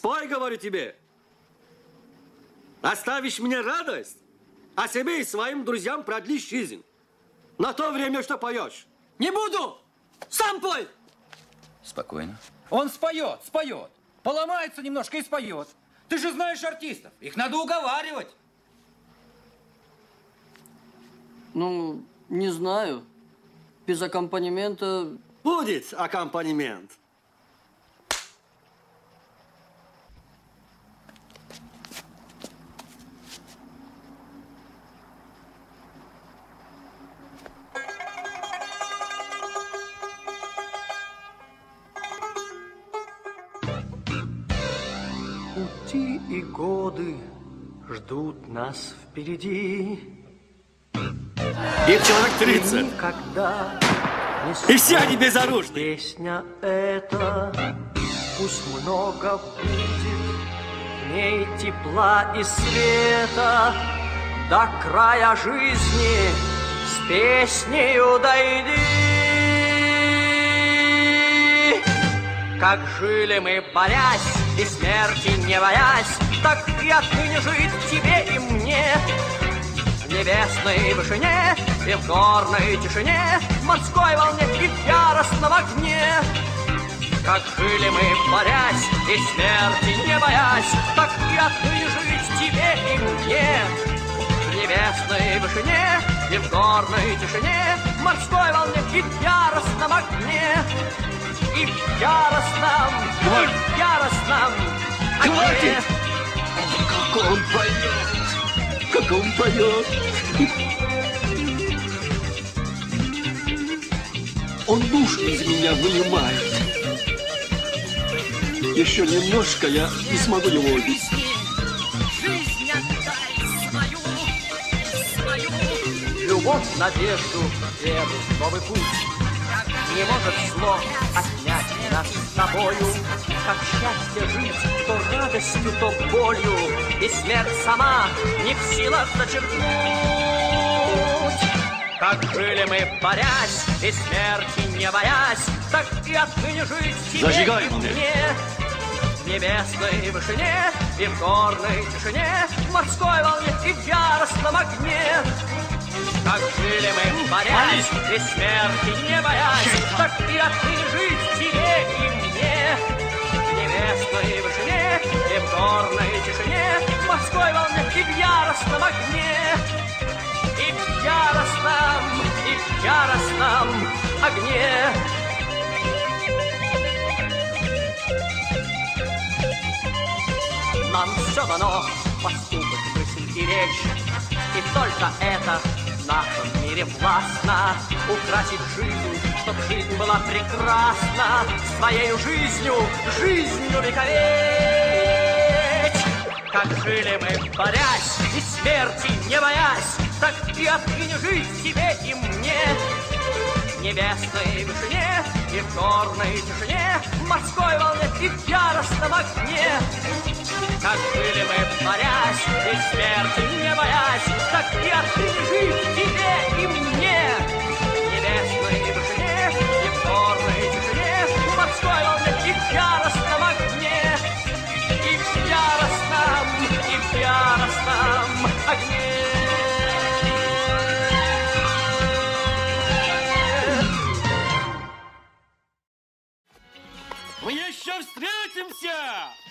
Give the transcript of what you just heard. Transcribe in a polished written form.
Спой, говорю тебе. Оставишь мне радость, а себе и своим друзьям продлишь жизнь. На то время, что поешь. Не буду! Сам пой! Спокойно. Он споет, споет. Поломается немножко и споет. Ты же знаешь артистов. Их надо уговаривать. Ну, не знаю. Без аккомпанемента... Будет аккомпанемент. Пути и годы ждут нас впереди. Их человек 30. Никогда И все они безоружны. Песня эта, пусть много будет в ней тепла и света, до края жизни с песнею дойди. Как жили мы, борясь и смерти не боясь, так и отныне жить тебе и мне. В небесной вышине и в горной тишине, в морской волне и в яростном огне. Как жили мы, борясь и смерти не боясь, так и отныне жить тебе и мне. В небесной вышине и в горной тишине, в морской волне и в яростном огне. И в яростном, и в яростном огне. Как он поет! Как он поет! Он душу из меня вынимает. Еще немножко я не смогу его убить. Любовь, надежду, веру, новый путь. Не может зло отнять нас с тобою. Как счастье жить, то радостью, то болью, и смерть сама не в силах зачеркнуть. Как жили мы, борясь и смерти не боясь, так и отныне жить тебе Зажигай и мне. В небесной вышине и в горной тишине, в морской волне и в яростном огне. Как жили мы, борясь и смерти не боясь, так и отныне жить тебе и мне. В небесной вышине и в горной тишине, в морской волне и в яростном огне. И в яростном огне. Нам все дано, поступок, мысль и речь, и только это в нашем мире властно. Украсить жизнь, чтоб жизнь была прекрасна, своею жизнью, жизнью вековечь. Как жили мы, борясь и смерти не боясь, так и отныне жить тебе и мне. В небесной вышине и в горной тишине, в морской волне и в яростном огне. Как жили мы, борясь и смерти не боясь, так и отныне жить тебе и мне. В небесной вышине и в горной тишине, в морской волне и в яростном огне. И в яростном огне. Мы еще встретимся!